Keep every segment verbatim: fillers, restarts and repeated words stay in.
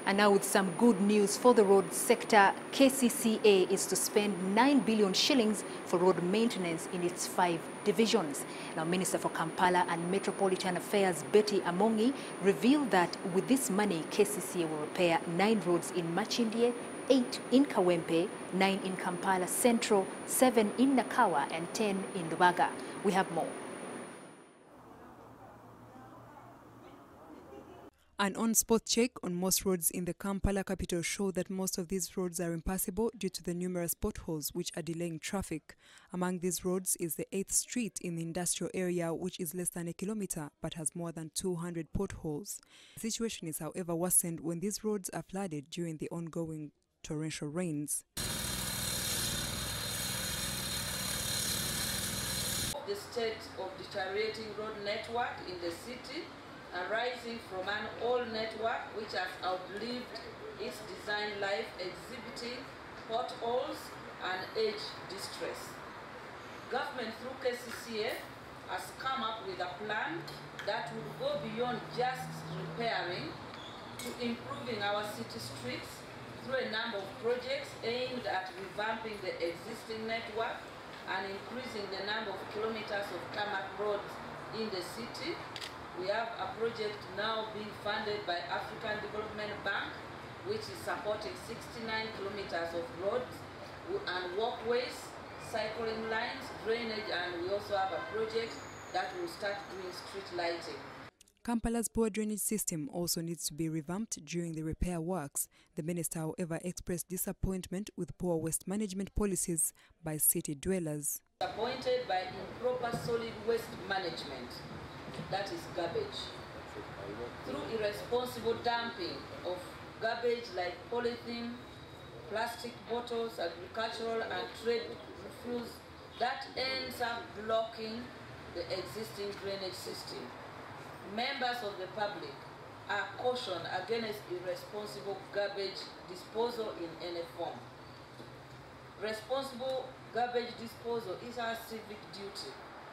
And now with some good news for the road sector, K C C A is to spend nine billion shillings for road maintenance in its five divisions. Now, Minister for Kampala and Metropolitan Affairs Betty Amongi revealed that with this money, K C C A will repair nine roads in Machindie, eight in Kawempe, nine in Kampala Central, seven in Nakawa, and ten in Lubaga. We have more. An on-spot check on most roads in the Kampala capital showed that most of these roads are impassable due to the numerous potholes which are delaying traffic. Among these roads is the eighth Street in the industrial area, which is less than a kilometer but has more than two hundred potholes. The situation is, however, worsened when these roads are flooded during the ongoing torrential rains. The state of deteriorating road network in the city, arising from an old network which has outlived its design life, exhibiting potholes and age distress. Government through K C C A has come up with a plan that would go beyond just repairing to improving our city streets through a number of projects aimed at revamping the existing network and increasing the number of kilometers of tarmac roads in the city. We have a project now being funded by African Development Bank, which is supporting sixty-nine kilometers of roads and walkways, cycling lines, drainage, and we also have a project that will start doing street lighting. Kampala's poor drainage system also needs to be revamped during the repair works. The minister, however, expressed disappointment with poor waste management policies by city dwellers. Disappointed by improper solid waste management, that is garbage, through irresponsible dumping of garbage like polythene, plastic bottles, agricultural and trade refuse, that ends up blocking the existing drainage system. Members of the public are cautioned against irresponsible garbage disposal in any form. Responsible garbage disposal is our civic duty.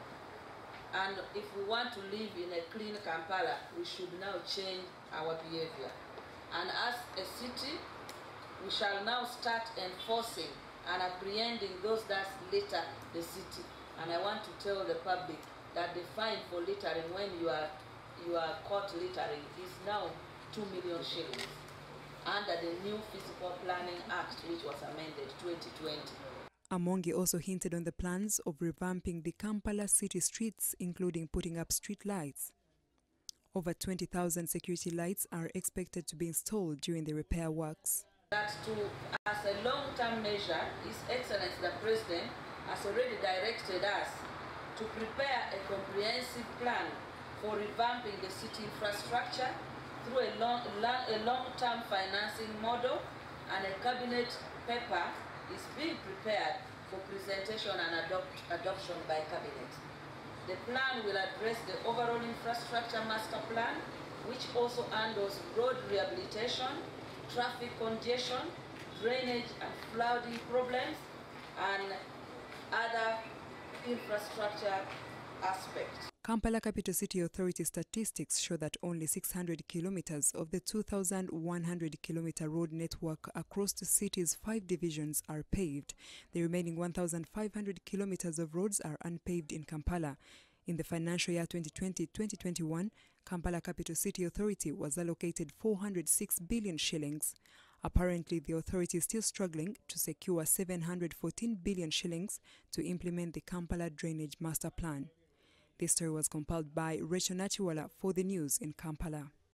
And if we want to live in a clean Kampala, we should now change our behavior. And as a city, we shall now start enforcing and apprehending those that litter the city. And I want to tell the public that the fine for littering, when you are you are caught littering, is now two million shillings under the new Physical Planning Act, which was amended twenty twenty. Amongi also hinted on the plans of revamping the Kampala city streets, including putting up street lights. Over twenty thousand security lights are expected to be installed during the repair works. That to, as a long-term measure, His Excellency the President has already directed us to prepare a comprehensive plan for revamping the city infrastructure through a long, long, a long-term financing model, and a cabinet paper is being prepared for presentation and adopt, adoption by cabinet. The plan will address the overall infrastructure master plan, which also handles road rehabilitation, traffic congestion, drainage and flooding problems, and other infrastructure aspects. Kampala Capital City Authority statistics show that only six hundred kilometers of the two thousand one hundred kilometer road network across the city's five divisions are paved. The remaining one thousand five hundred kilometers of roads are unpaved in Kampala. In the financial year twenty twenty to twenty twenty-one, Kampala Capital City Authority was allocated four hundred six billion shillings. Apparently, the authority is still struggling to secure seven hundred fourteen billion shillings to implement the Kampala Drainage Master Plan. This story was compiled by Rachel Nachiwala for the news in Kampala.